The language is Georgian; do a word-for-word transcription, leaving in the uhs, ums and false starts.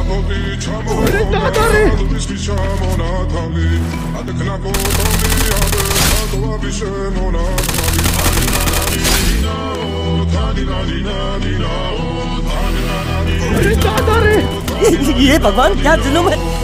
अरे दादा रे अरे दादा रे ये भगवान क्या जुल्म है।